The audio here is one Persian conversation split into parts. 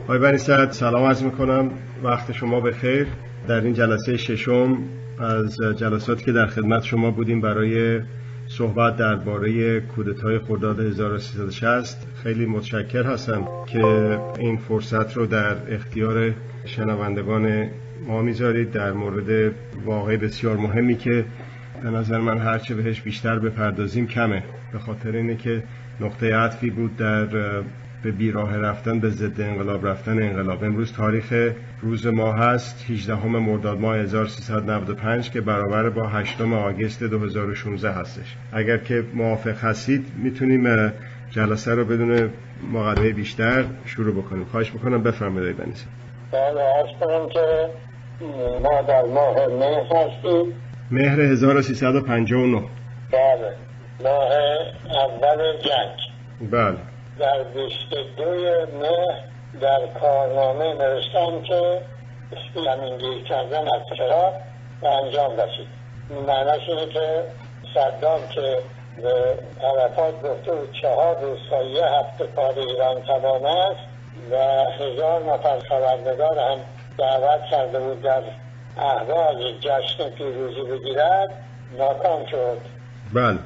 آقای بنی صدر سلام عرض میکنم، وقت شما بخیر. در این جلسه ششم از جلساتی که در خدمت شما بودیم برای صحبت درباره کودتای خرداد 1360 خیلی متشکر هستم که این فرصت رو در اختیار شنوندگان ما میذارید در مورد واقعه بسیار مهمی که به نظر من هرچه بهش بیشتر بپردازیم کمه، به خاطر اینه که نقطه عطفی بود در به بیراه رفتن، به ضد انقلاب رفتن انقلاب. امروز تاریخ روز ما هست 18 مرداد ماه 1395 که برابر با 8 آگوست 2016 هستش. اگر که موافق هستید میتونیم جلسه رو بدون مقدمه بیشتر شروع بکنیم. خواهش میکنم بفرمایید آقای بنی صدر. بله، عرض کنم که ما در ماه مهر هستیم، مهر 1359. بله، ماه اول جنگ. بله. در 22 مهر در کارنامه نوشتم که زمینگیری کردن از فراق به انجام رسید. معنیش اینه که صدام که به عرفات گفته بود 4 روز تا 1 هفته کار ایران تمام است و 1000 نفر خبرنگار هم دعوت کرده بود در اهواز جشن پیروزی بگیرد، ناکام شد. بله.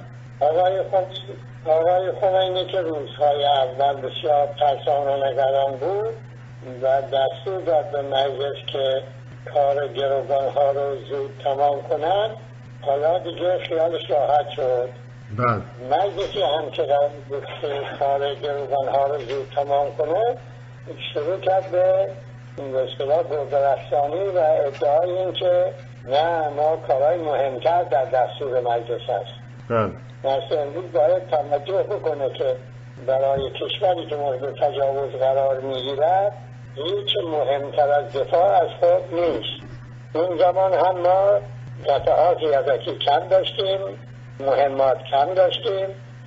آقای خمینی که روزهای اول بسیار ترسان و نگران بود و دستور داد به مجلس که کار گروگانها رو زود تمام کنن، حالا دیگه خیالش راحت شد. بله. مجلسی هم که کار گروگانها رو زود تمام کنه شروع کرد به اصطلاح گردرفشانی و ادعای این که نه، ما کارهای مهمتر در دستور مجلس هست. بله. مثلا امروز باید توجه بکنه که برای کشوری که مورد تجاوز قرار میگیرد هیچ مهمتر از دفاع از خود نیست. اون زمان هم ما قطعات یدکی کم داشتیم، مهمات کم داشتیم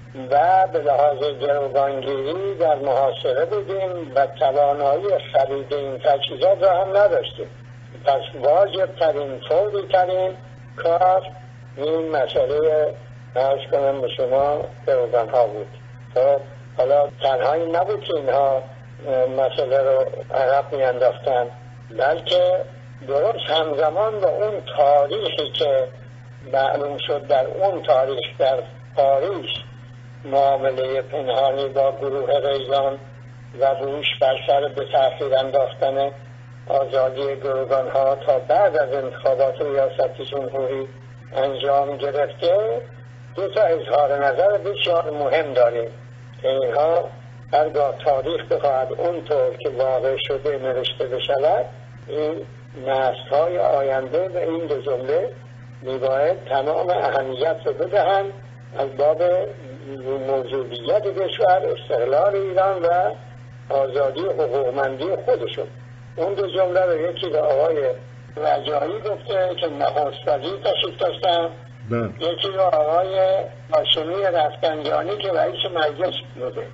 و به لحاظ گروگانگیری در محاصره بودیم و توانایی خرید این تجهیزات را هم نداشتیم. پس واجب ترین، فوری ترین کار این مسئله عرض کنم به شما گروگانها بود. حالا تنهایی نبود که اینها مسئله رو عقب می انداختن، بلکه درست همزمان با اون تاریخی که معلوم شد در اون تاریخ در پاریس معامله پنهانی با گروه ریزان و روش بر سر به تأخیر انداختن آزادی گروگانها تا بعد از انتخابات ریاست جمهوری انجام گرفته، 2 اظهار نظر بسیار مهم داریم که اینها هرگاه تاریخ بخواهد اونطور که واقع شده نوشته بشود، این نسل‌های آینده به این 2 جمله میباید تمام اهمیت رو بدهند از باب موجودیت کشور، استقلال ایران و آزادی و حقوقمندی خودشون. اون 2 جمله رو یکی به آقای رجایی گفته که نخست وزیر تشریف داشتن، یکی رو آقای هاشمی رفسنجانی که رئیس مجلس بوده.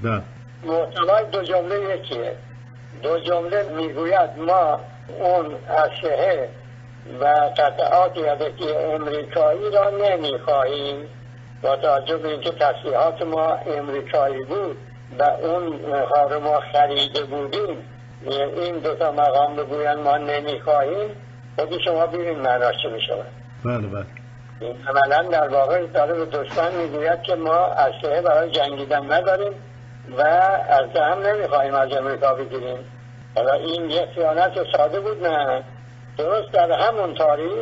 محتوای 2 جمله یکیه. 2 جمله میگوید ما اون اسلحه و قطعات یدکی امریکایی را نمیخواهیم، با توجه به اینکه تسلیحات ما امریکایی بود و اون ها رو ما خریده بودیم. این 2 مقام بگوین ما نمیخواهیم، خودی شما ببین معناش چه میشود. بله. این عملا در واقع داره به دشمن میگوید که ما اسلحه برای جنگیدن نداریم و از هم نمیخواهیم از امریکا بگیریم. حالا این یه خیانت ساده بود؟ نه، درست در همون تاریخ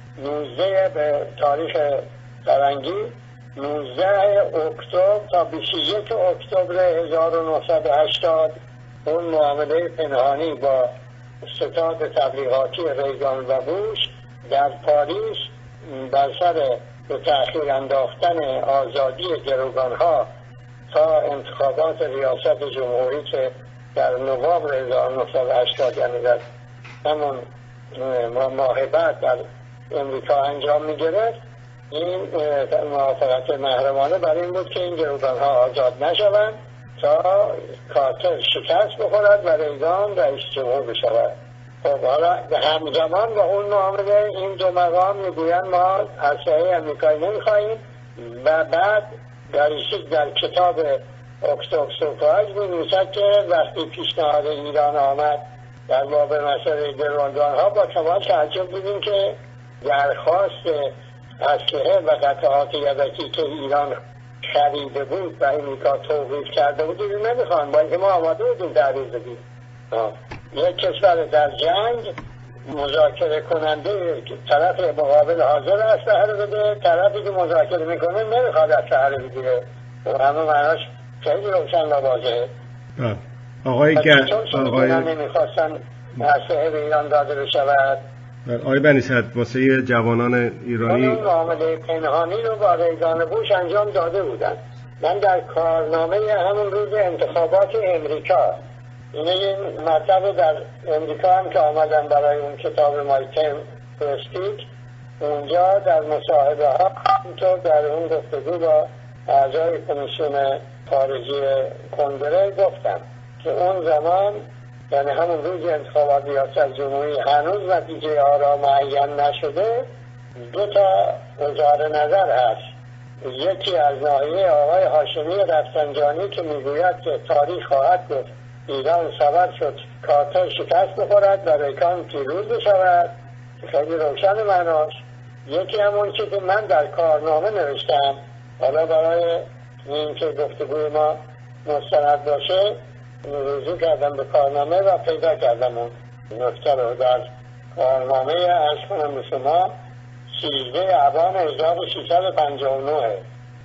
19 به تاریخ فرنگی 19 اکتبر تا 21 اکتبر 1980 اون معامله پنهانی با ستاد تبلیغاتی ریگان و بوش در پاریس بر سر به تأخیر انداختن آزادی گروگانها تا انتخابات ریاست جمهوری که در نوامبر 1980 یعنی در همون ماه بعد در امریکا انجام می گرفت، این موافقت محرمانه برای این بود که این گروگانها آزاد نشوند تا کارتر شکست بخورد و ریگان رئیس جمهور بشود. خب حالا همزمان با اون معامله این 2 مقام میگویند ما اسلحه امریکایی نمیخواهیم و بعد در کتاب اکتوبر می‌نویسد که وقتی پیشنهاد ایران آمد در باب مسئله گروگانها با کمال تعجب بودیم که درخواست اسلحه و قطعات یدکی که ایران خریده بود و امریکا توقیف کرده بود رو نمیخوان، با اینکه ما آماده بودیم تعریض بدیم. یک کشور در جنگ مذاکره کننده طرف مقابل حاضر اسلحه رو بده، طرفی که مذاکره میکنه نمیخواد اسلحه رو بگیره و همه معناش خیلی روشن و واضحه. آقای نمیخواستن اسلحه به ایران داده بشود. آقای بنی صدر واسه جوانان ایرانی اون معامله پنهانی رو با ریگان بوش انجام داده بودن. من در کارنامه همون روز انتخابات امریکا این مطلب در امریکا هم که آمدن برای اون کتاب مایتم پرستیک اونجا در مصاحبه ها اینطور در اون گفتگو با اعضای کمیسیون خارجی کنگره گفتم که اون زمان یعنی همون روز انتخابات ریاست جمهوری هنوز نتیجه آرا معین نشده، دو تا گزاره نظر هست. یکی از ناحیه آقای هاشمی رفسنجانی که میگوید که تاریخ خواهد گفت ایران سبب شد کارتر شکست بخورد و ریکان پیروز بشود، خیلی روشن معناش. یکی همون چیزی که من در کارنامه نوشتم، حالا برای این که گفتگوی ما مستند باشه رجوع کردم به کارنامه و پیدا کردم اون نکته رو در کارنامه عرض کنم به شما 13 آبان 1359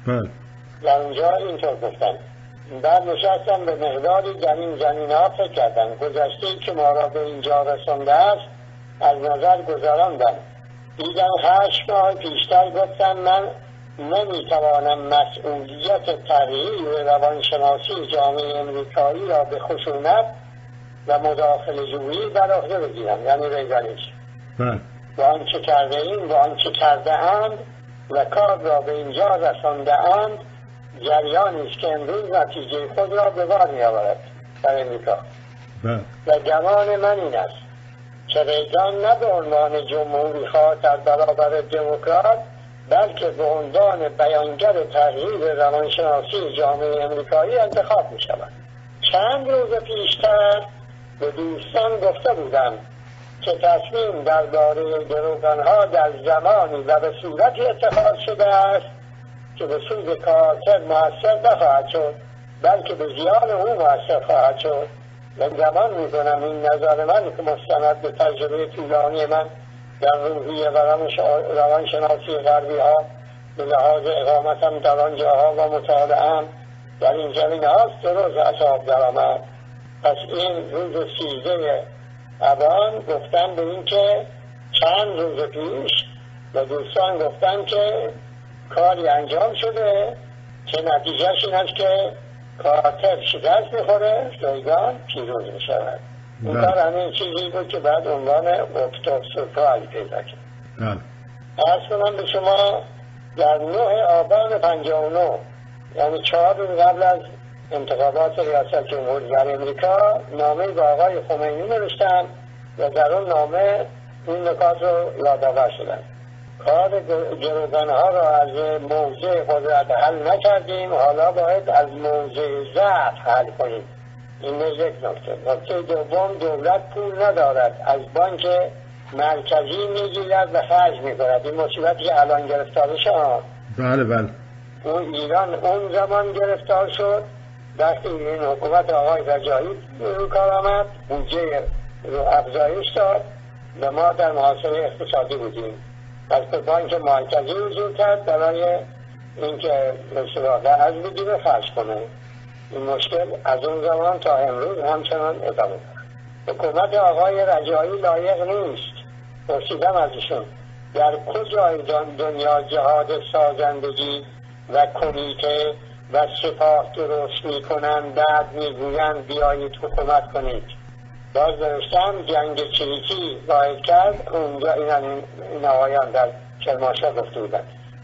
در اونجا اینطور گفتم. بعد نشستم به مقداری در این زمینه ها فکر کردم. گذشته‌ای که ما را به اینجا رسانده است از نظر گذراندم. دیدم 8 ماه پیشتر گفتم من نمیتوانم مسئولیت تغییر روانشناسی جامعه امریکایی را به خشونت و مداخله جویی بر عهده بگیرم، یعنی ریگانیش و آنچه کرده ایم و آنچه کرده اند و کار را به اینجا رسانده اند جریانی است که امروز نتیجه خود را به بار می آورد در امریکا. و گمان من این است که ریگان نه به عنوان جمهوری خواه در برابر دموکرات بلکه به عنوان بیانگر تغییر روانشناسی جامعه امریکایی انتخاب می شود. چند روز پیشتر به دوستان گفته بودم که تصمیم درباره گروگانها در زمانی و به صورتی اتخاذ شده است که به سود کارتر مؤثر نخواهد شد بلکه به زیان او مؤثر خواهد شد. من گمان می کنم این نظر من که مستند به تجربه طولانی من در روحیه و روانشناسی غربی ها به لحاظ اقامتم در آنجاها و مطالعه‌ام در این زمینه هاست درست حساب در آمد. پس این روز 13 آبان گفتم به این که چند روز پیش و دوستان گفتن که کاری انجام شده که نتیجهش این است که کارتر شکست میخوره، ریگان پیروز میشود. این کار همین چیزی بود که بعد عنوان اکتوبر پیدا کرد. عرض کنم به شما در 9 آبان 59 یعنی 4 روز قبل از انتخابات ریاست جمهوری در امریکا نامه به آقای خمینی نوشتم و در اون نامه این نکات رو یادآور شدم. کار گروگانها را از موضع قدرت حل نکردیم، حالا باید از موضع ضعف حل کنیم. این یک نکته دوم، دولت پول ندارد، از بانک مرکزی میگیرد و خرج میکند. این مصیبتی که الان گرفتار شد. بله اون ایران اون زمان گرفتار شد وقتی این حکومت آقای رجایی رو کار آمد، بودجه رو افزایش داد و ما در محاصره اقتصادی بودیم. پس بانک مرکزی وجود کرد برای اینکه مثلا از بگیره خرج کنه. این مشکل از اون زمان تا امروز همچنان ادامه دارد. حکومت آقای رجایی لایق نیست. پرسیدم ازشون در کجای دنیا جهاد سازندگی و کمیته و سپاه درست میکنن بعد میگوین بیایید حکومت کنید. باز نوشتم جنگ چریکی باید کرد. اونجا این آقایان در کرمانشاه گفته بودن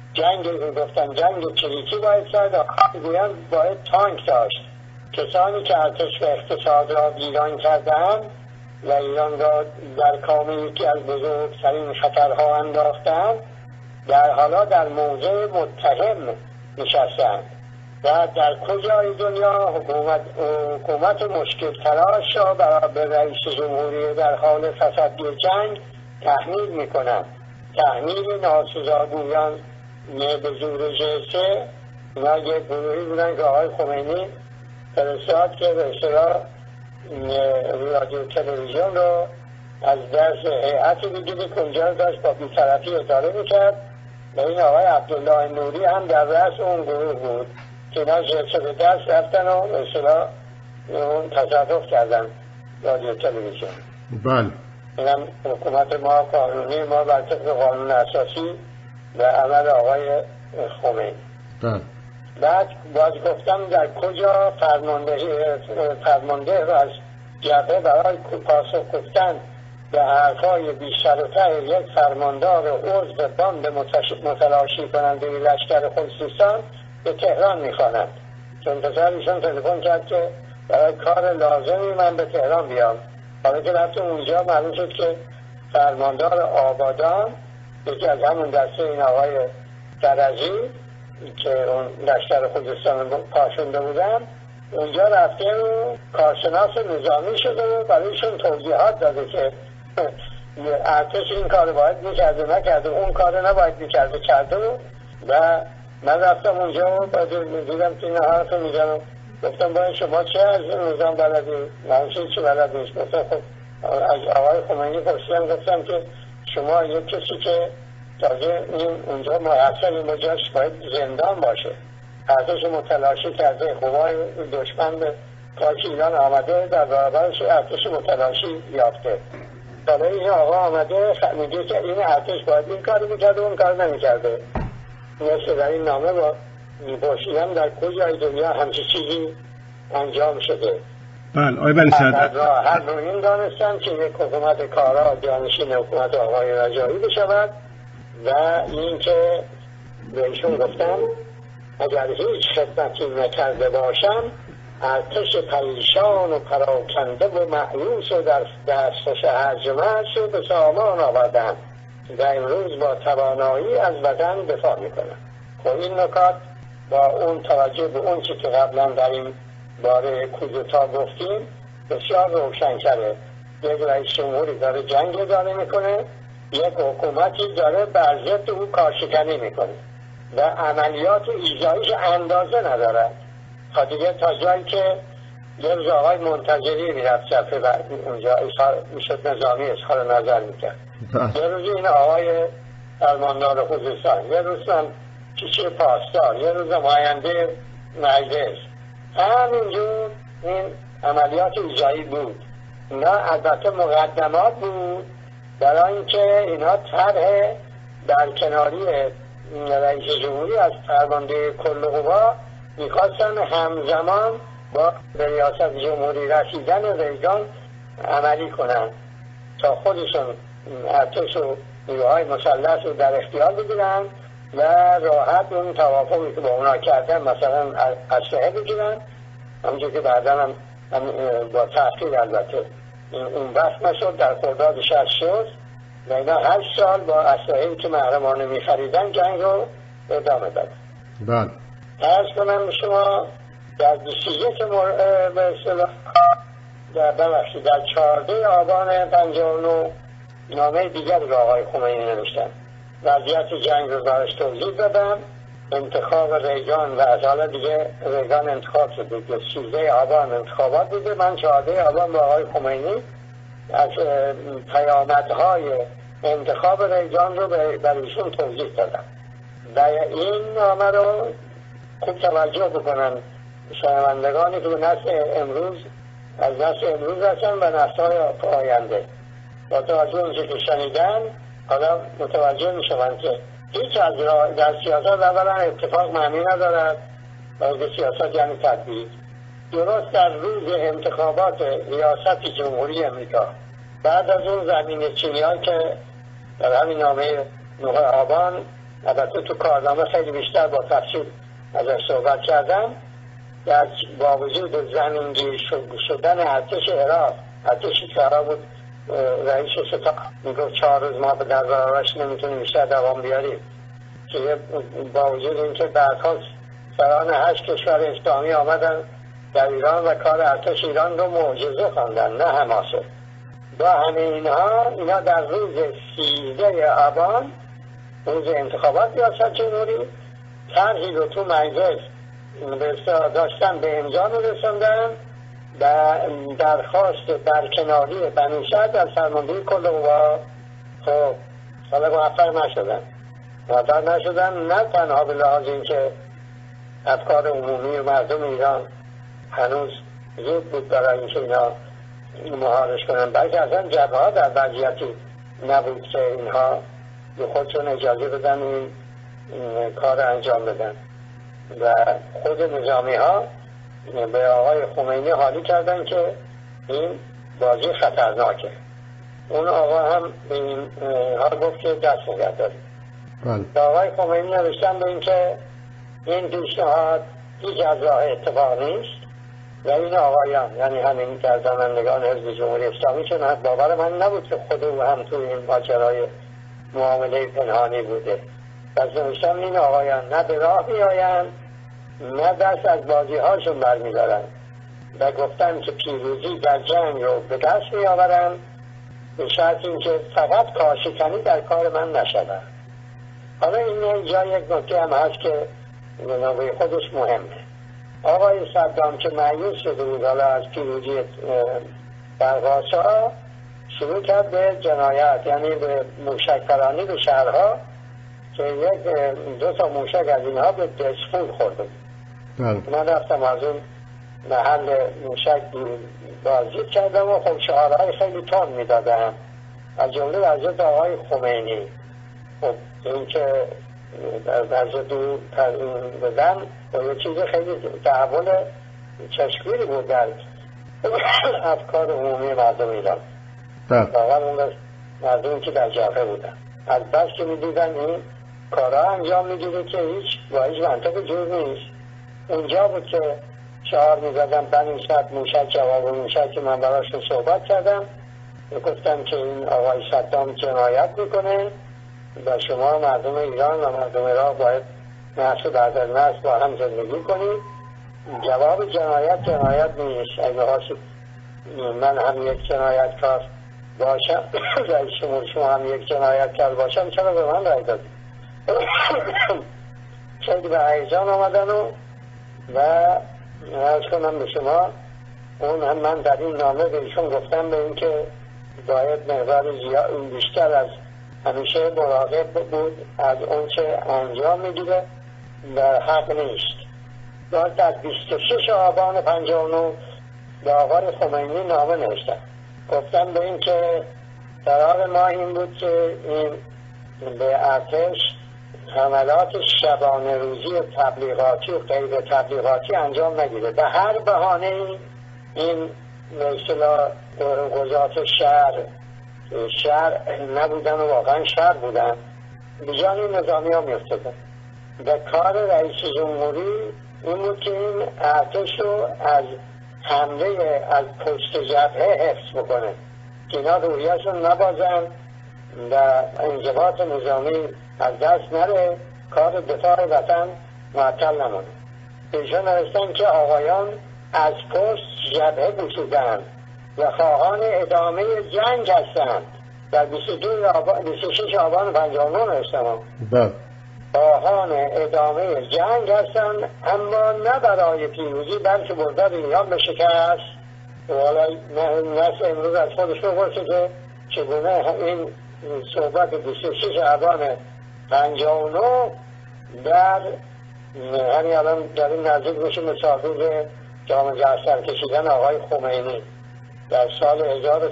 گفتن جنگ چریکی باید کرد. میگوین باید تانک داشت. کسانی که ارتش و اقتصاد را ویران کردند و ایران را در کام یکی از بزرگترین خطرها انداختند در حالا در موضع متهم نشستند. و در کجای دنیا حکومت مشکل تراش را برای رئیس جمهوری در حال تصدی جنگ تحمیل میکنند. تحمیل ناسزاگویان به زور جلسه، اینا یک گروهی بودن که آقای خمینی فرستاد که به اصطلاح رادیو تلویزیون رو از دست هیئتی بگیره که اونجا داشت با بی‌طرفی اداره میکرد و این آقای عبدالله نوری هم در رأس اون گروه بود که اینا جلسه به دست رفتن و به اصطلاح اون تصرف کردن رادیو تلویزیون. بله. اینم حکومت ما قانونی ما بر طبق قانون اساسی و عمل آقای خمینی. بله. بعد باز گفتم در کجا فرمانده از جبهه برای پاسخ گفتن به حرفای بیشتر و ته یک فرماندار عضو باند متلاشی کننده لشکر خودسیستان به تهران میخوانند. چون پسر ایشان تلفن کرد که برای کار لازمی من به تهران بیام. حالا که رفتم اونجا معلوم شد که فرماندار آبادان یکی از همون دسته این آقای درجی که اون لشکر خودستان پاشونده بودن اونجا رفته و کارشناس نظامی شده و برایشون توضیحات داده که ارتش این کار باید میکرده نکرده، اون کار نباید میکرده کرده و من رفتم اونجا و دیدم که این حرف میزنم. گفتم باید شما چه از نظام بلدی؟ من چه بلد نیست. گفتم خب از آقای خمینی پرسیدم گفتم که شما یک کسی که تازه اونجا محصل مجاش باید زندان باشه، ارتش متلاشی کرده، قوای دشمن به پاک ایران آمده در برابرش ارتش متلاشی یافته. حالا این آقا آمده میگه که این ارتش باید این کار میکرده اون کار نمیکرده. مثل در این نامه با میپرسیدم در کجای دنیا همچه چیزی انجام شده. بله آقای بنی صدر هر رو این دانستم که یک حکومت کارا جانشین حکومت آقای رجایی بشود و این که به ایشون گفتم اگر هیچ خدمتی نکرده باشم ارتش پریشان و پراکنده و مأیوس و در دستش هرجمه شد به سامان آوردن و امروز با توانایی از وطن دفاع میکنم. خب این نکات با اون توجه به اون چی که قبلا در این باره کودتا گفتیم بسیار روشن کرده. یک رئیس جمهوری داره جنگ اداره میکنه، یک حکومتی داره بر ضد او کارشکنی میکنه و عملیات ایجاییش اندازه نداره. دیگه تا جایی که یه روز آقای منتظری میرفت جبهه و اونجا میشد نظامی اظهار نظر میکرد، یه روز این آقای فرماندار خوزستان، یه روز هم کشی پاسدار، یه روز نماینده مجلس. همینجور این عملیات ایجایی بود. اینا البته مقدمات بود برای اینکه اینا طرح در کناری رئیس جمهوری از فرمانده کل قوا میخواستن همزمان با ریاست جمهوری رسیدن ریگان عملی کنن تا خودشون ارتش و نیروهای مسلح رو در اختیار بگیرن و راحت اون توافقی که با اونا کردن مثلا اسلحه بگیرن، همونجور که بعدا هم با تأخیر البته اون بحث نشد در خرداد 60 شد و اینا 8 سال با اسلحه‌ای که محرمانه می‌خریدن جنگ رو ادامه دادن. بله. عرض کنم به شما در 21 به اصطلاح در 14 آبان 59 نامه دیگری به آقای خمینی نوشتم. وضعیت جنگ رو دارش توضیح دادم. انتخاب ریگان و از حالا دیگه ریگان انتخاب شده که 13 آبان انتخابات بوده. من 14 آبان با آقای خمینی از پیامدهای انتخاب ریگان رو بر ایشون توضیح دادم و این نامه رو خوب توجه بکنن شنوندگانی که به نسل امروز از نسل امروز هستن و نسل‌های آینده با توجه اونچه که شنیدن حالا متوجه می شوند که هیچ از در سیاست اولا اتفاق معنی ندارد و سیاست یعنی تدبیر. درست در روز انتخابات ریاست جمهوری امریکا بعد از اون زمین چینی‌هایی که در همین نامه 9 آبان البته تو کارنامه خیلی بیشتر با تفصیل ازش صحبت کردم، در با وجود زمینگیر شدن ارتش عراق، ارتشی که قرار بود رئیس ستاد میگفت 4 روز ما به در برابرش نمیتونیم بیشتر دوام بیاریم که با وجود اینکه بعدها سران 8 کشور اسلامی آمدن در ایران و کار ارتش ایران رو معجزه خواندن، نه حماسه. با همه اینا در روز 13 آبان، روز انتخابات ریاست جمهوری، طرحی رو تو مجلس داشتن به امضا رسوندن و درخواست برکناری بنی سعد از فرماندهی کل قوا. خب حالا موفق نشدن، نه تنها به لحاظ اینکه افکار عمومی و مردم ایران هنوز زود بود برای اینکه اینا مهارش کنن، بلکه اصلا جبهه‌ها در وضعیتی نبود که اینها به خودشون اجازه بدن این کار انجام بدن. و خود نظامی ها به آقای خمینی حالی کردن که این بازی خطرناکه. اون آقا هم به این حال گفت که دست نگه داریم. به آقای خمینی نوشتن به این که این پیشنهاد هیچ از راه اتفاق نیست و این آقایان، یعنی همین گردانندگان حزب جمهوری اسلامی، چون باور من نبود که خود او هم توی این ماجرای معامله پنهانی بوده. پس نوشتن این آقایان نه به راه می آیند نه دست از بازی هاشون برمیدارن و گفتن که پیروزی در جنگ رو به دست می آورن به شرط اینکه فقط کاشکنی در کار من نشود. حالا این جا یک نکته هم هست که به خودش مهمه. آقای صدام که مایوس شده بود حالا از پیروزی برقاسا، شروع کرد به جنایت، یعنی به موشک پرانی به شهرها که دو تا موشک از اینها به دسفول خورده. من رفتم از اون محل موشک بازدید کردم و خب شعارهای خیلی تند میدادم، از جمله وضعیت آقای خمینی. خب این که وضعیت او بدن و یه چیز خیلی تحول چشمگیری بود در افکار عمومی مردم ایران، واقعا اون مردمی که در جبهه بودن. از بس که میدیدن این کارها انجام میگیره که با هیچ منطق جور نیست. اونجا بود که شعار میزدن بنی سعد موشک جواب موشک که من براشون صحبت کردم و گفتم که این آقای صدام جنایت میکنه و شما مردم ایران و مردم عراق باید نسل بعد از نسل با هم زندگی کنید. جواب جنایت نیست. اگه هاشید من هم یک جنایتکار باشم رئیس شما هم یک جنایتکار باشم، چرا به من رای دادید؟ خیلی به هیجان آمدن و عرض کنم به شما اون هم من در این نامه به ایشون گفتم به این که باید مقدار بیشتر از همیشه مراقب بود از اون چه انجام میگیره و حق نیست. باید در 26 آبان 59 به آقای خمینی نامه نوشتم، گفتم به این که قرار ما این بود که این به ارتش حملات شبانه روزی تبلیغاتی و غیر تبلیغاتی انجام نگیره. به هر بهانه این مثلا قضات شهر نبودن و واقعا شهر بودن بیجان این نظامی ها میفتدن. و کار رئیس جمهوری این بود که این ارتش رو از حمله از پشت جبهه حفظ بکنه که اینا روحیه‌شون نبازن و انضباط نظامی از دست نره، کار دفاع وطن معطل نمونه. ایشون نوشتن که آقایان از پشت جبهه گشودند و خواهان ادامه جنگ هستند. در 26 آبان 59 نوشتم خواهان ادامه جنگ هستند، اما نه برای پیروزی بلکه بردن ایران به شکست. و حالا نسل امروز از خودش بپرسه که چگونه این صحبت 26 آبان 59 در همین الان داریم نزدیک میشه مسافر جام جهانی سر کشیدن آقای خمینی در سال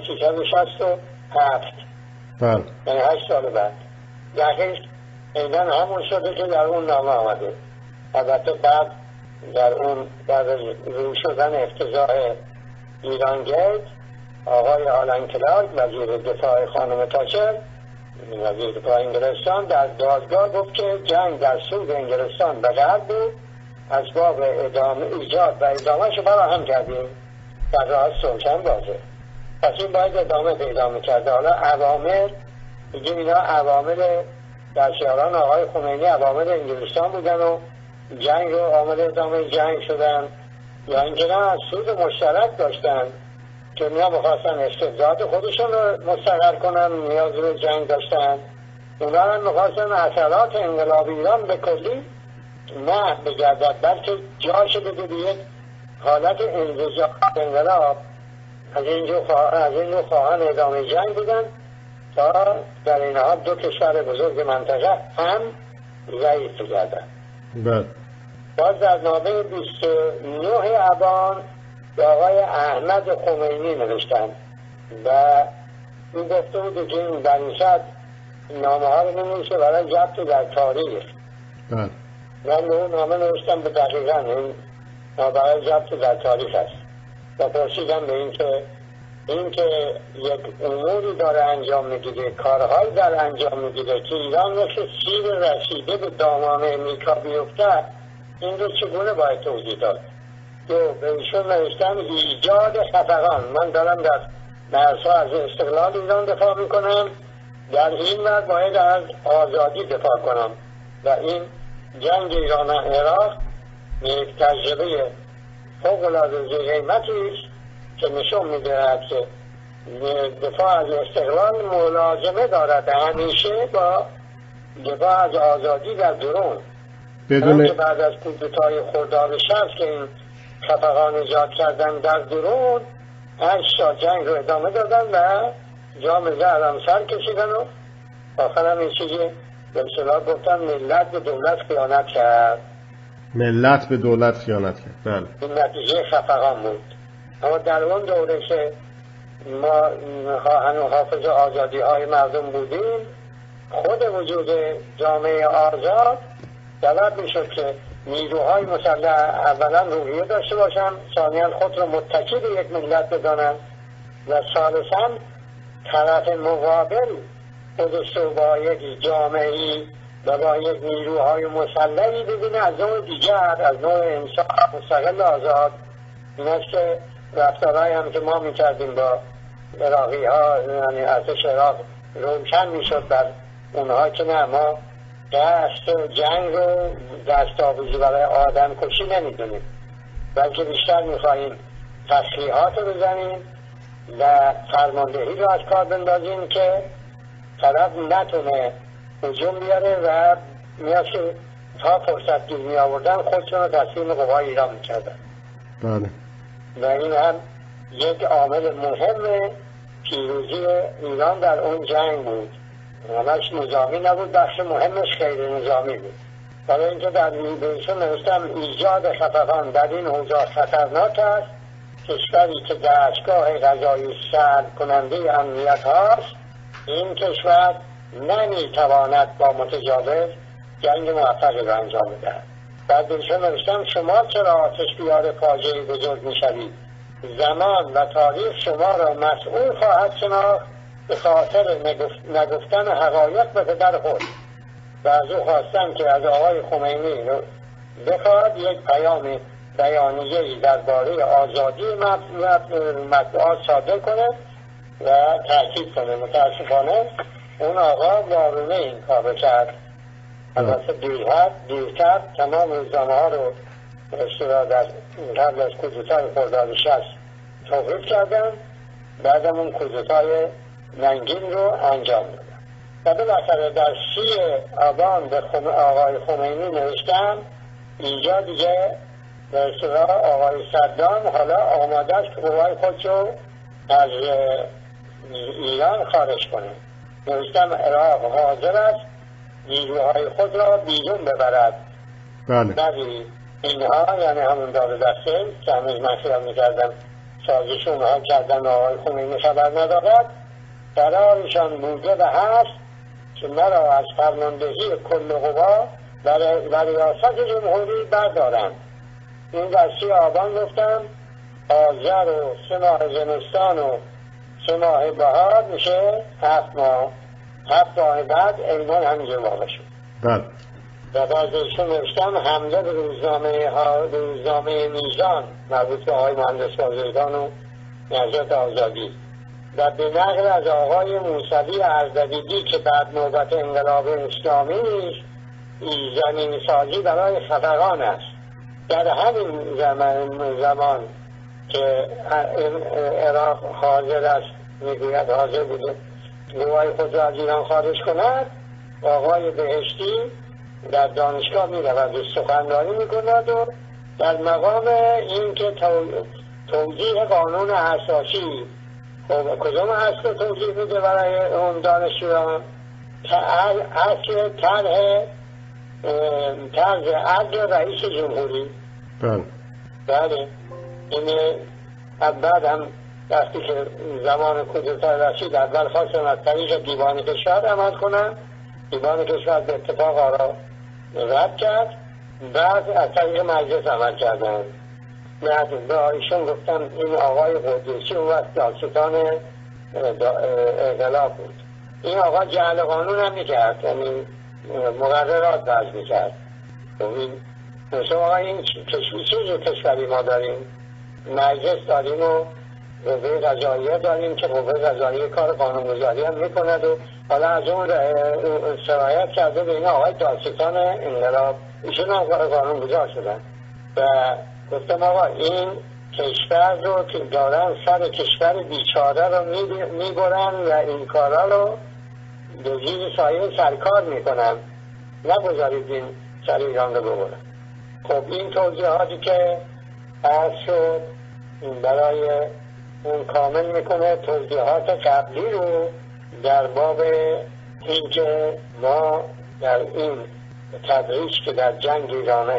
1367 یعنی 8 سال بعد دقیق ایدن همون شده که در اون نامه آمده. البته بعد در اون بعد از روی شدن افتضاح ایرانگیت آقای آلن کلارک وزیر دفاع خانم تاچر وزیر دفاع انگلستان در دادگاه گفت که جنگ در سود انگلستان به غرب بود، اسباب ایجاد و ادامهش رو فراهم کردیم در راه صلح بازه. پس این باید ادامه پیدا می‌کرده. حالا عوامل میگیم اینا عوامل در شهران آقای خمینی عوامل انگلستان بودن و جنگ رو عامل ادامه جنگ شدن، یا اینکه نه از سود مشترک داشتن که اونا میخواستن استبداد خودشون رو مستقر کنن، نیاز به جنگ داشتن. اونا هم میخواستن اثرات انقلاب ایران به کلی نه بگردد، بلکه جاش بده به یک حالت انزجار انقلاب. از این خواهان ادامه جنگ بودن تا در این حال دو کشور بزرگ منطقه هم ضعیف بگردن. باز در نامه 29 ابان به آقای احمد خمینی نوشتن و این گفته بود که این بنیشد نامه ها رو نمیشه برای ضبط در تاریخ. من به اون نامه نوشتم به دقیقا این برای ضبط در تاریخ است و پرسیدم به این که یک اموری داره انجام میگیره، کارهایی داره انجام میگیره که ایران مثل سیر رسیده به دامان امریکا بیفته، این رو چگونه باید توضیح داد؟ به ایشون نوشتم ایجاد خفقان. من دارم در مرزها از استقلال ایران دفاع میکنم، در این مرد باید از آزادی دفاع کنم و این جنگ ایران عراق یک تجربه فوق العاده ذی‌قیمتی است که نشون می‌دهد که دفاع از استقلال ملازمه دارد همیشه با دفاع از آزادی در درون. بدون که بعد از کودتای خرداد 60 که این خفقان ایجاد کردن در درون، 8 تا جنگ رو ادامه دادن و جام زهر هم سر کشیدن و آخر هم این چیزی به اصطلاح گفتن ملت به دولت خیانت کرد. ملت به دولت خیانت کرد، بله. این نتیجه خفقان بود. اما در اون دوره که ما هنوز حافظ آزادی های مردم بودیم، خود وجود جامعه آزاد سبب میشد که نیروهای مسلح اولا روحیه داشته باشن، ثانیاً خود رو متکی به یک ملت بدانن و ثالثاً طرف مقابل خودش رو با یک جامعه‌ای و با یک نیروهای مسلحی ببینه از نوع دیگر، از نوع انسان مستقل آزاد. این است که رفتارهایی هم که ما میکردیم با عراقی ها، یعنی ارتش عراق روشن میشد بر اونها که نه، ما دست و جنگ رو دستاویزی برای آدم کشی نمیدونیم، بلکه بیشتر میخواییم تسلیحات رو بزنیم و فرماندهی رو از کار بندازیم که طرف نتونه هجوم بیاره و میاد که تا فرصت گیر می آوردن خودشون رو تسلیم قوای ایران میکردن. بله. و این هم یک عامل مهم پیروزی ایران در اون جنگ بود. همش نظامی نبود، بخش مهمش غیر نظامی بود. برای اینکه در بهشون نوشتم ایجاد خفقان در این اوضاع خطرناک است. کشوری که دستگاه قضایی سلب کننده امنیت هاست، این کشور نمیتواند با متجاوز جنگ موفقی را انجام بدهد. بعد بهشون نوشتم شما چرا آتش بیار فاجعه بزرگ میشوید؟ زمان و تاریخ شما را مسئول خواهد شناخت به خاطر نگفتن حقایق به پدر خود. و از او خواستم که از آقای خمینی بخواد یک پیام بیانیه‌ای درباره آزادی مطبوعات صادر کنه و تاکید کنه. متاسفانه اون آقا وارونه این کار کرد. البته دیرتر تمام روزنامه ها رو در قبل از کودتای خرداد 60 توقیف کردن، بعدم اون کودتای ننگین رو انجام دادن. و بالاخره در 30 آبان به آقای خمینی نوشتم اینجا دیگه به اصطلاح آقای صدام حالا آماده است که قوای خودشو از ایران خارج کنه. نوشتم عراق حاضر است نیروهای خود را بیرون ببرد. ولی اینها یعنی همون دار دسته که هنوز من خیال میکردم سازش اونها کردن آقای خمینی خبر ندارد، قرارشان بوده و هست که مرا از فرماندهی کل قوا و ریاست جمهوری بردارند. این در 30 آبان گفتم آذر و 3 ماه زمستان و 3 ماه بهار میشه 7 ماه. 7 ماه بعد ایمان همینجا واقع شد. بله. و بعدشون نوشتم حمله به روزنامه میزان مربوط به آقای مهندس بازرگان و نجات آزادی و به نقل از آقای موسوی اردبیلی که بعد نوبت انقلاب اسلامی نیست زمین سازی برای خفقان است. در همین زمان که عراق حاضر است، میگوید حاضر بوده گواهی خود را از ایران خارج کند، آقای بهشتی در دانشگاه می رود و سخنرانی می کند و در مقام این که توضیح قانون اساسی کدوم هست رو توضیح میده برای اون دانشجویان، اصل طرز عدل رئیس جمهوری. بله این بعد هم وقتی که زمان کودتا رسید اول خواستن از طریق دیوان کشور عمل کنن، دیوان کشور به اتفاق آرا رد کرد، بعد از طریق مجلس عمل کردن. به ایشون گفتم این آقای قدوسی اون وقت دادستان انقلاب بود، این آقا جعل قانون هم میکرد، یعنی مقررات وضع میکرد. مثل آقا این چیز کشوری ما داریم، مجلس داریم و قوه قضاییه داریم که قوه قضاییه کار قانونگذاری هم میکند و حالا از اون سرایت کرده به این آقای دادستان انقلاب، ایشون هم قانونگذار شدن و گفتم آقا این کشور رو که دارن سر کشور بیچاره رو میبرن و این کارا رو به زیر سایه سرکار میکنن، نگذارید این سر ایران رو ببرن. خب این توضیحاتی که عرض شد برای اون کامل میکنه توضیحات قبلی رو در باب این که ما در این تدریج که در جنگ ایران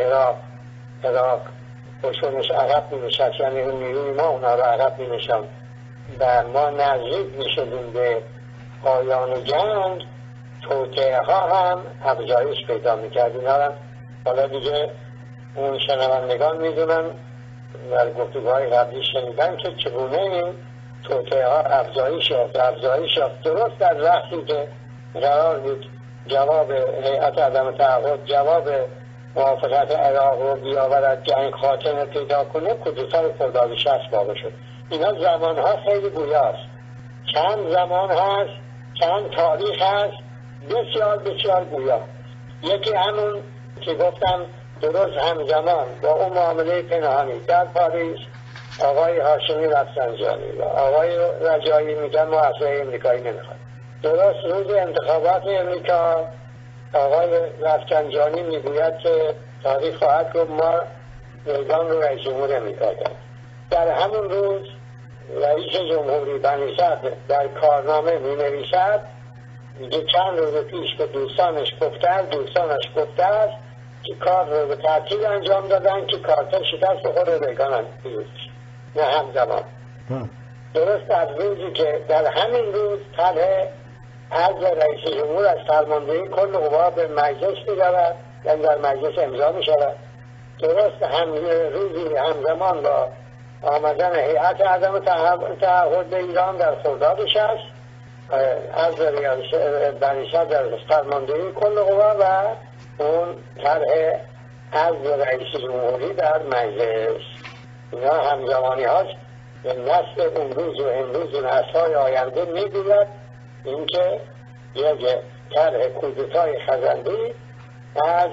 عراق بشونش عقب می‌نشست، یعنی اون نیروی ما اونا رو عقب می‌نشاند و ما نزدیک می‌شدیم به پایان جنگ، توطئه ها هم افزایش پیدا می‌کرد. اینا هم حالا دیگه اون شنوندگان می‌دونن در گفتگوهای قبلی شنیدن که چگونه این توطئه ها افزایش یافت. درست در وقتی که قرار بود جواب هیئت عدم تعهد جواب موافقت عراق رو بیاورد جنگ خاتمه پیدا کنه، کودتای خرداد 60 واقع شد. اینا زمانها خیلی گویاست، چند زمان هست، چند تاریخ هست، بسیار بسیار گویا. یکی همون که گفتم درست همزمان با اون معامله پنهانی در پاریس آقای هاشمی رفسنجانی و آقای رجایی میگن ما اسلحه امریکایی نمیخوایم. درست روز انتخابات امریکا آقای رفسنجانی میگوید که تاریخ خواهد گفت ما ریگان رو رئیس جمهور امریکا کرد. در همون روز رئیس جمهوری بنی صدر در کارنامه می نویسد میگه چند روز پیش به دوستانش گفته است که کار رو به ترتیب انجام دادن که کارتر شکست خود ریگان هم نه همزمان. درست در روزی که در همین روز طرح عرض رئیس جمهور از فرماندهی کل قوا به مجلس می‌رود، یعنی در مجلس امضا می‌شود. درست روزی همزمان با آمدن هیئت عدم تعهد به ایران در خرداد 60 از بنی صدر در فرماندهی کل قوا و اون طرح از رئیس جمهوری در مجلس. اینا همزمانی هاست. نسل اون روز و امروز و نسل‌های آینده می‌گوید اینکه یک طرح کودتای خزندی از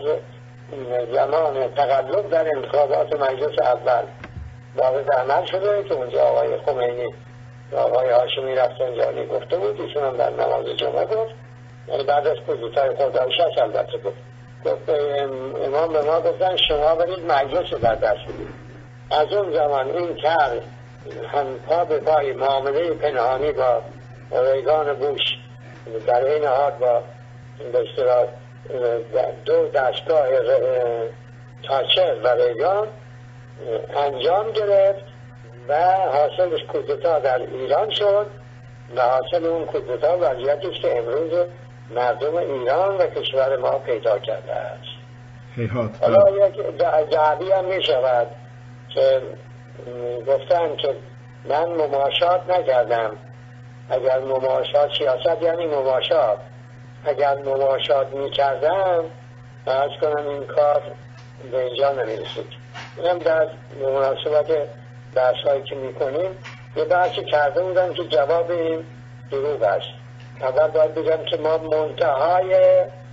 زمان تقلب در انتخابات مجلس اول واقع عمل شده که اونجا آقای خمینی و آقای هاشمی رفسنجانی گفته بود، ایشون هم در نماز جمعه گفت، یعنی بعد از کودتای خرداد 60 البته گفت امام به ما گفتن شما برید مجلس رو در دست بگیرید. از اون زمان این طرح هم پا به پای معامله پنهانی با ریگان بوش در این حال با به اصطلاح دو دستگاه تاچر و ریگان انجام گرفت و حاصلش کودتا در ایران شد و حاصل اون کودتا وضعیتیش که امروز مردم ایران و کشور ما پیدا کرده است. حالا یک جعبی هم می شود که گفتن که من مماشات نکردم. اگر مماشات سیاست یعنی مماشات، اگر مماشات می کردم عرض کنم این کار به اینجا نمی رسید. اینم در مناسبت بحث هایی که می کنیم یه بحثی کرده بودم که جواب این دروغ است. اول باید بگم که ما منتهای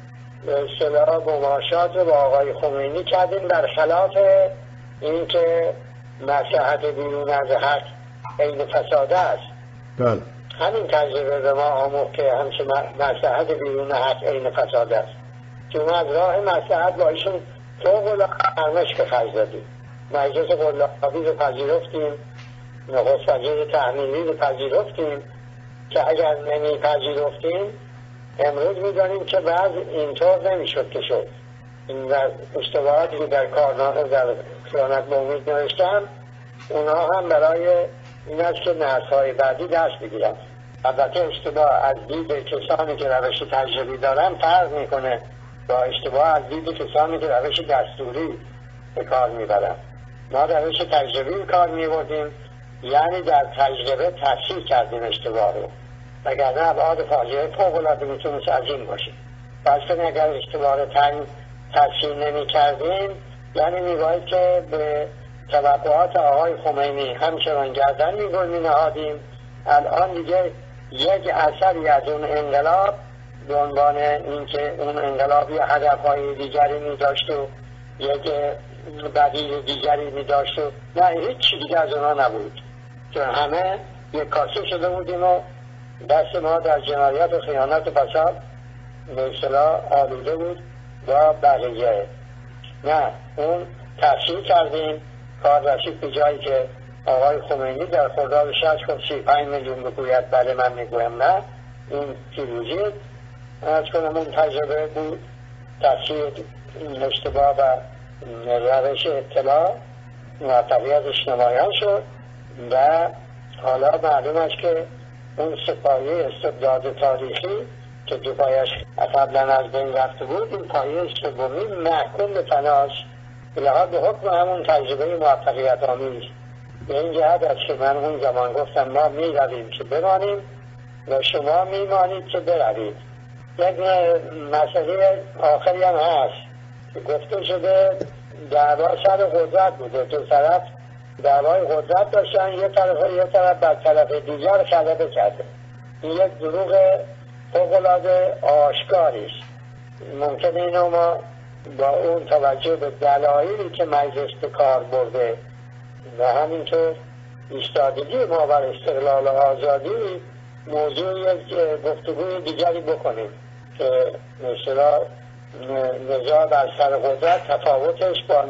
به اصطلاح مماشات رو با آقای خمینی کردیم، برخلاف این که مصلحت بیرون از حق عین فساد است. بله. همین تجربه به ما آموخت که همچه مصلحت بیرون حق عین فساد است، چون از راه مصلحت با ایشون فوق العاده ارمش به خرج دادیم. مجلس قلابی رو پذیرفتیم، نخست وزیر تحمیلی رو پذیرفتیم که اگر نمیپذیرفتیم امروز می‌دانیم که بعض اینطور نمیشد که شد. این اشتباهاتی که در کارنامه در خیانت به امید نوشتم، اونها هم برای این است که نسل‌های بعدی درس بگیرن. البته اشتباه از دید کسانی که روش تجربی دارن فرق میکنه با اشتباه از دید کسانی که روش دستوری به کار میبرن. ما روش تجربی به کار میبردیم، یعنی در تجربه تفسیر کردیم اشتباه رو، وگرنه ابعاد فاجعه فوق‌العاده میتونست عظیم باشه. پس اگر اشتباه رو تفسیر نمی کردیم، یعنی میباید که به توقعات آقای خمینی همچنان گردن می نهادیم. الان دیگه یک اثری از اون انقلاب به عنوان اینکه اون انقلاب یه هدفهای دیگری می داشت و یک بدیل دیگری می داشت و نه، هیچ چیز دیگه از اونها نبود، چون همه یک کاسه شده بودیم و دست ما در جنایت و خیانت و فساد به اصطلاح آلوده بود با بقیه. نه، اون تفسیر کردیم، کار رسید به جایی که آقای خمینی در خرداد 6 گفت 35 میلیون بگوید بله من میگویم نه. این پیروزی از کنم اون تجربه بود، تفسیر اشتباه و روش اطلاع موفقیتش نمایان شد و حالا معلوم است که اون سپایه استبداد تاریخی که دو پایش قبلا از بین رفته بود، این پایه سومی محکوم به فناست به حکم همون تجربه موفقیت آمیز. به این جهت است که من اون زمان گفتم ما میرویم که بمانیم و شما میمانید که بروید. یک مسئله آخری هم هست که گفته شده دعوا سر قدرت بوده، دو طرف دعوای قدرت داشتن، یه طرف بر طرف دیگر غلبه کرده. این یک دروغ فوق‌العاده آشکاری است. ممکنه اینو ما با اون توجه به دلایلی که مجلس به کار برده و همینطور ایستادگی ما بر استقلال و آزادی موضوع یک گفتگوی دیگری بکنیم که مثلا نزاع بر سر قدرت تفاوتش با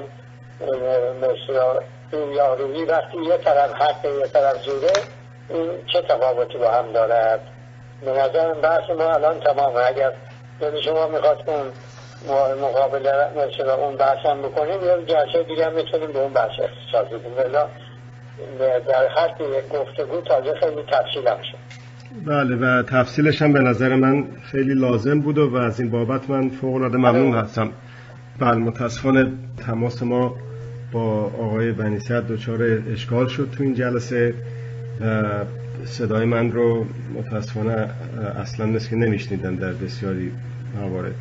مثلا رویارویی وقتی یه طرف حق یه طرف زوره، این چه تفاوتی با هم دارد. به نظرم بحث ما الان تمامه. اگر دل شما میخواست اون مقابله مثلا اون بحث هم بکنیم یا جلسه دیگه هم میتونیم به اون بحث اختصاص بدیم، ولی در حد یک گفتگو تازه خیلی تفصیل هم شد. بله، و تفصیلش هم به نظر من خیلی لازم بود و از این بابت من فوق‌العاده ممنون هستم. بله، متاسفانه تماس ما با آقای بنی صدر دچار اشکال شد تو این جلسه. صدای من رو متاسفانه اصلا مثل که نمیشنیدن در بسیاری موارد،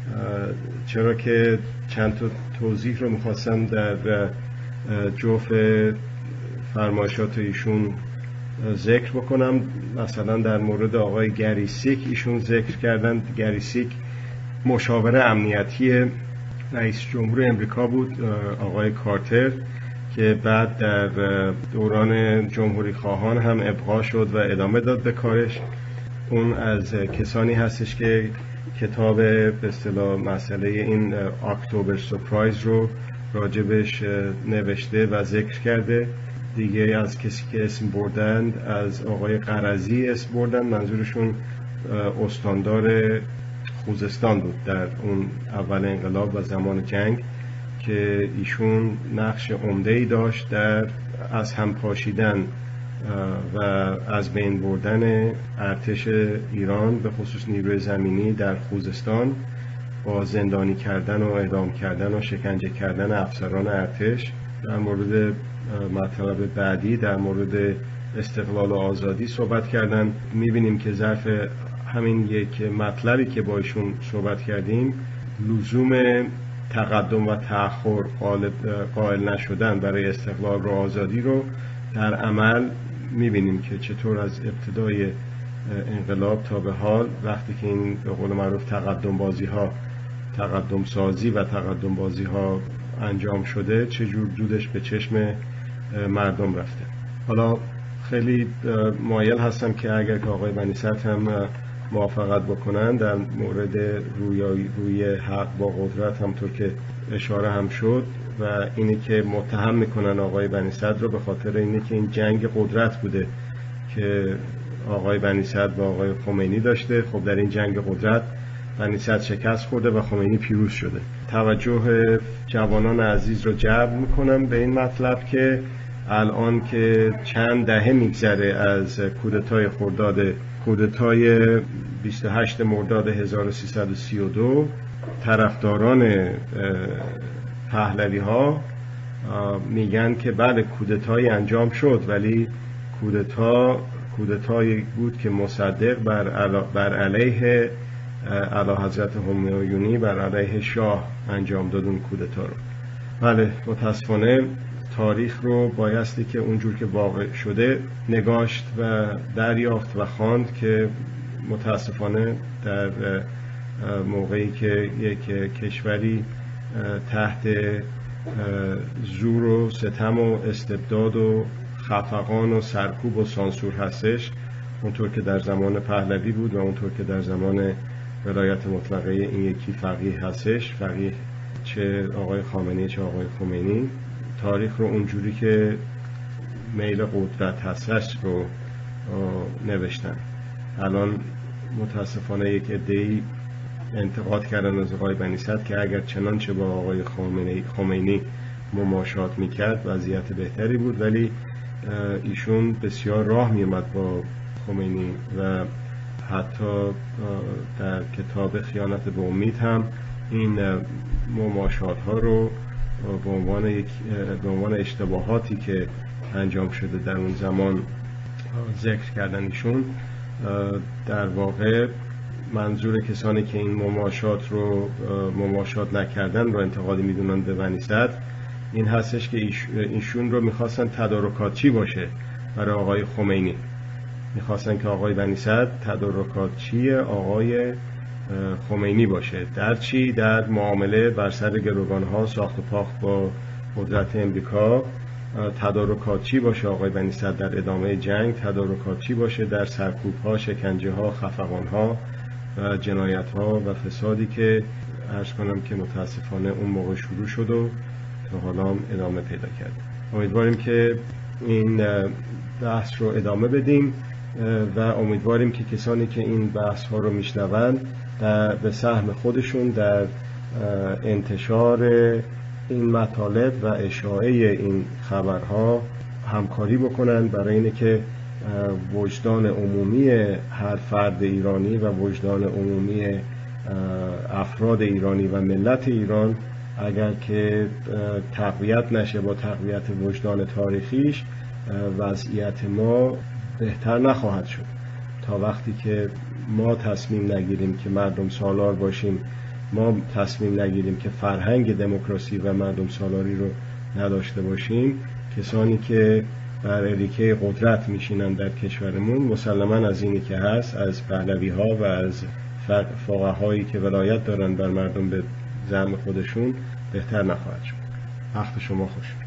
چرا که چند تا توضیح رو میخواستم در جوف فرمایشات ایشون ذکر بکنم. مثلا در مورد آقای گریسیک ایشون ذکر کردن. گریسیک مشاور امنیتی رئیس جمهور امریکا بود، آقای کارتر، که بعد در دوران جمهوری خواهان هم ابقا شد و ادامه داد به کارش. اون از کسانی هستش که کتاب به اصطلاح مسئله این اکتبر سورپرایز رو راجبش نوشته و ذکر کرده. دیگه از کسی که اسم بردند از آقای قرضی اسم بردند، منظورشون استاندار خوزستان بود در اون اول انقلاب و زمان جنگ، که ایشون نقش عمده‌ای داشت در از هم پاشیدن و از بین بردن ارتش ایران به خصوص نیروی زمینی در خوزستان با زندانی کردن و اعدام کردن و شکنجه کردن افسران ارتش. در مورد مطلب بعدی در مورد استقلال و آزادی صحبت کردن. می‌بینیم که ظرف همین یک مطلبی که با ایشون صحبت کردیم، لزوم تقدم و تأخر قائل نشدن برای استقلال و آزادی رو در عمل می‌بینیم که چطور از ابتدای انقلاب تا به حال، وقتی که این به قول معروف تقدم بازی ها تقدم سازی و تقدم بازی ها انجام شده چجور دودش به چشم مردم رفته. حالا خیلی مایل هستم که اگر که آقای بنی صدر هم موافقت بکنن در مورد روی حق با قدرت، همطور که اشاره هم شد، و اینی که متهم میکنن آقای بنی صدر رو به خاطر اینه که این جنگ قدرت بوده که آقای بنی صدر با آقای خمینی داشته. خب در این جنگ قدرت بنی صدر شکست خورده و خمینی پیروز شده. توجه جوانان عزیز رو جلب میکنم به این مطلب که الان که چند دهه میگذره از کودتای 28 مرداد 1332، طرفداران پهلوی ها میگن که بله کودتایی انجام شد، ولی کودتایی بود که مصدق بر علیه اعلیحضرت همایونی، بر علیه شاه انجام داد اون کودتا رو. بله متاسفانه تاریخ رو بایستی که اونجور که واقع شده نگاشت و دریافت و خواند که متاسفانه در موقعی که یک کشوری تحت زور و ستم و استبداد و خفقان و سرکوب و سانسور هستش، اونطور که در زمان پهلوی بود و اونطور که در زمان ولایت مطلقه این یکی فقیه هستش، فقیه چه آقای خامنه‌ای چه آقای خمینی، تاریخ رو اونجوری که میل قدرت هستش رو نوشتن. الان متاسفانه یک عده‌ای انتقاد کردن از آقای بنی صدر که اگر چنانچه با آقای خمینی مماشات میکرد وضعیت بهتری بود، ولی ایشون بسیار راه میومد با خمینی و حتی در کتاب خیانت به امید هم این مماشات ها رو به عنوان اشتباهاتی که انجام شده در اون زمان ذکر کردن. ایشون در واقع منظور کسانی که این مماشات نکردن رو انتقادی میدونن به بنی صدر این هستش که ایشون رو میخواستن تدارکاتچی باشه برای آقای خمینی، میخواستن که آقای بنی صدر تدارکاتچی آقای خمینی باشه. در چی؟ در معامله بر سر گروگانها، ساخت و پاخت با قدرت امریکا، تدارکاتچی باشه آقای بنی صدر در ادامه جنگ، تدارکاتچی باشه در سرکوب‌ها، شکنجه‌ها، خفقان‌ها و جنایت‌ها و فسادی که عرض کنم که متاسفانه اون موقع شروع شد و تا حالا هم ادامه پیدا کرد. امیدواریم که این بحث رو ادامه بدیم و امیدواریم که کسانی که این بحث ها رو میشنوند به سهم خودشون در انتشار این مطالب و اشاعه این خبرها همکاری بکنن، برای اینه که وجدان عمومی هر فرد ایرانی و وجدان عمومی افراد ایرانی و ملت ایران اگر که تقویت نشه با تقویت وجدان تاریخیش، وضعیت ما بهتر نخواهد شد. تا وقتی که ما تصمیم نگیریم که مردم سالار باشیم، ما تصمیم نگیریم که فرهنگ دموکراسی و مردم سالاری رو نداشته باشیم، کسانی که بر اریکه قدرت میشینن در کشورمون مسلماً از اینی که هست، از پهلوی ها و از فقهایی که ولایت دارن بر مردم به زعم خودشون، بهتر نخواهد شد. وقت شما خوش.